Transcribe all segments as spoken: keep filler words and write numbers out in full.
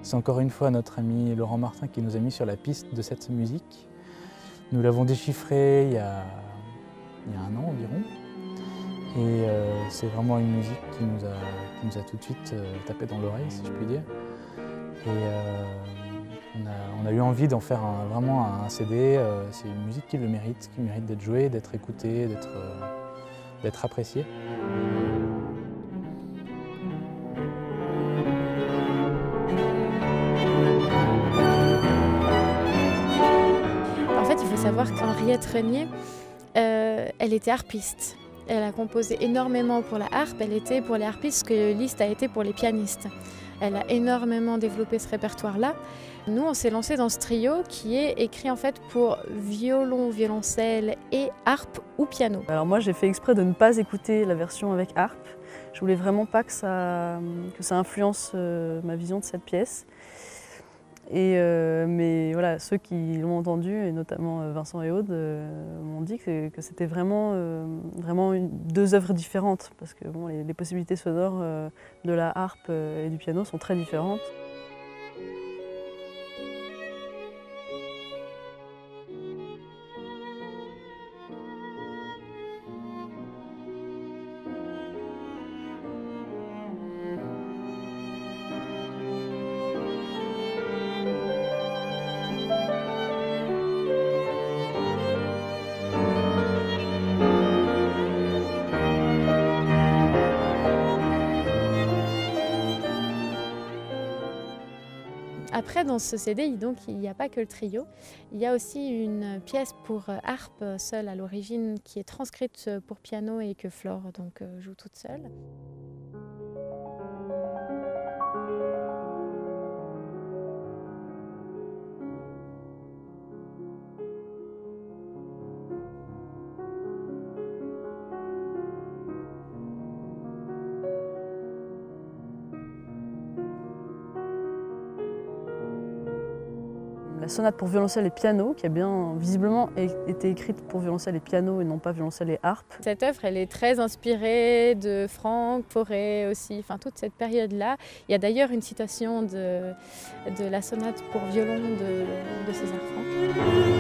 C'est encore une fois notre ami Laurent Martin qui nous a mis sur la piste de cette musique. Nous l'avons déchiffrée il y, a, il y a un an environ. Et euh, c'est vraiment une musique qui nous a, qui nous a tout de suite euh, tapé dans l'oreille, si je puis dire. Et euh, on, a, on a eu envie d'en faire un, vraiment un C D. Euh, c'est une musique qui le mérite, qui mérite d'être jouée, d'être écoutée, d'être euh, d'être appréciée. En fait, il faut savoir qu'Henriette Renier, euh, elle était harpiste. Elle a composé énormément pour la harpe, elle était pour les harpistes ce que Liszt a été pour les pianistes. Elle a énormément développé ce répertoire-là. Nous, on s'est lancé dans ce trio qui est écrit en fait pour violon, violoncelle et harpe ou piano. Alors moi, j'ai fait exprès de ne pas écouter la version avec harpe. Je voulais vraiment pas que ça, que ça influence euh, ma vision de cette pièce. Et euh, mais voilà, ceux qui l'ont entendu, et notamment Vincent et Aude, euh, m'ont dit que, que c'était vraiment, euh, vraiment une, deux œuvres différentes, parce que bon, les, les possibilités sonores euh, de la harpe et du piano sont très différentes. Après, dans ce C D, donc, il n'y a pas que le trio. Il y a aussi une pièce pour harpe seule à l'origine qui est transcrite pour piano et que Flore donc, joue toute seule. La sonate pour violoncelle et piano, qui a bien visiblement été écrite pour violoncelle et piano et non pas violoncelle et harpe. Cette œuvre, elle est très inspirée de Franck Fauré aussi, enfin toute cette période-là. Il y a d'ailleurs une citation de, de la sonate pour violon de, de César Franck.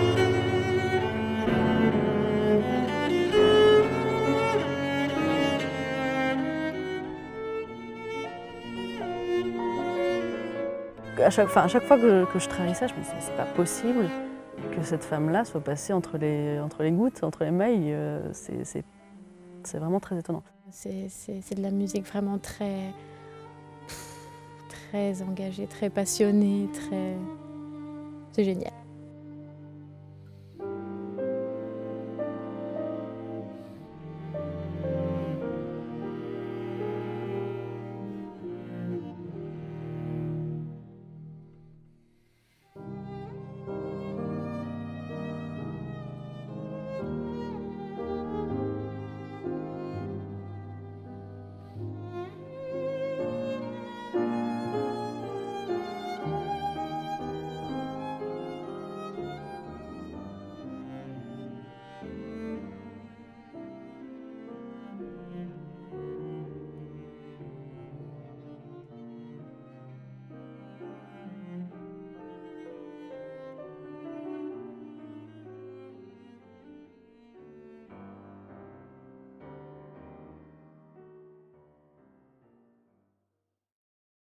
À chaque, enfin, à chaque fois que je, que je travaille ça, je me dis c'est pas possible que cette femme-là soit passée entre les, entre les gouttes, entre les mailles. Euh, c'est vraiment très étonnant. C'est de la musique vraiment très, très engagée, très passionnée, très... c'est génial.